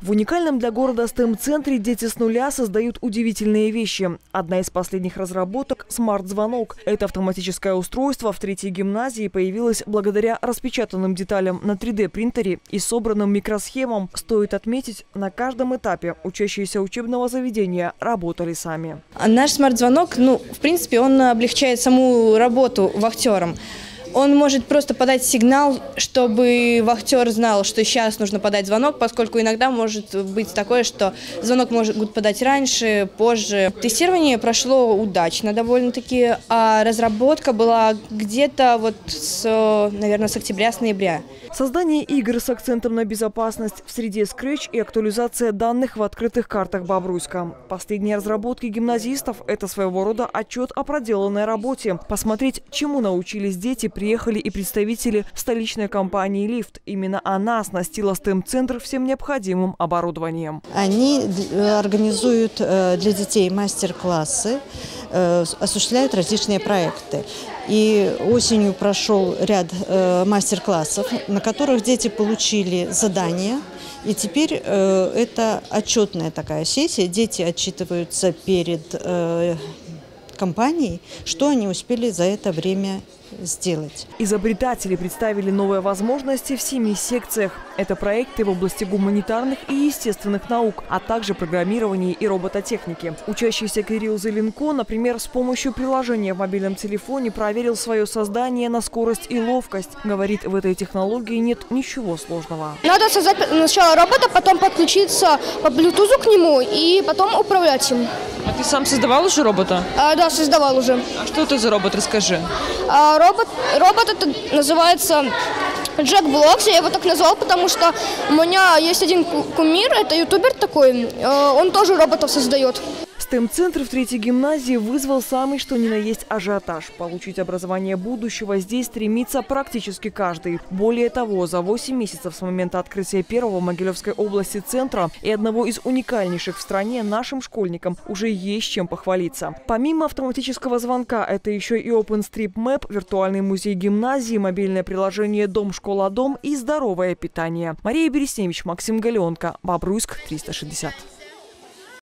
В уникальном для города STEM-центре дети с нуля создают удивительные вещи. Одна из последних разработок – смарт-звонок. Это автоматическое устройство в 3-й гимназии появилось благодаря распечатанным деталям на 3D-принтере и собранным микросхемам. Стоит отметить, на каждом этапе учащиеся учебного заведения работали сами. Наш смарт-звонок, в принципе, он облегчает саму работу вахтерам. Он может просто подать сигнал, чтобы вахтер знал, что сейчас нужно подать звонок, поскольку иногда может быть такое, что звонок может подать раньше, позже. Тестирование прошло удачно довольно-таки, а разработка была где-то наверное, с октября-ноября. Создание игр с акцентом на безопасность в среде Scratch и актуализация данных в открытых картах Бобруйска. Последние разработки гимназистов – это своего рода отчет о проделанной работе. Посмотреть, чему научились дети, приехали и представители столичной компании «Лифт». Именно она оснастила STEM-центр всем необходимым оборудованием. Они организуют для детей мастер-классы, осуществляют различные проекты. И осенью прошел ряд мастер-классов, на которых дети получили задания. И теперь это отчетная такая сессия. Дети отчитываются перед компанией, что они успели за это время сделать. Изобретатели представили новые возможности в 7 секциях. Это проекты в области гуманитарных и естественных наук, а также программирования и робототехники. Учащийся Кирилл Зеленко, например, с помощью приложения в мобильном телефоне проверил свое создание на скорость и ловкость. Говорит, в этой технологии нет ничего сложного. Надо создать сначала робота, потом подключиться по Bluetooth к нему и потом управлять им. А ты сам создавал уже робота? Да, создавал уже. А что это за робот? Расскажи. Робот это называется Jack Blocks. Я его так назвал, потому что у меня есть один кумир, это ютубер такой, он тоже роботов создает. STEM-центр в 3-й гимназии вызвал самый что ни на есть ажиотаж. Получить образование будущего здесь стремится практически каждый. Более того, за 8 месяцев с момента открытия первого в Могилевской области центра и одного из уникальнейших в стране нашим школьникам уже есть чем похвалиться. Помимо автоматического звонка, это еще и OpenStreetMap, виртуальный музей гимназии, мобильное приложение «Дом-школа-дом» и здоровое питание. Мария Бересневич, Максим Галеонко, Бобруйск, 360.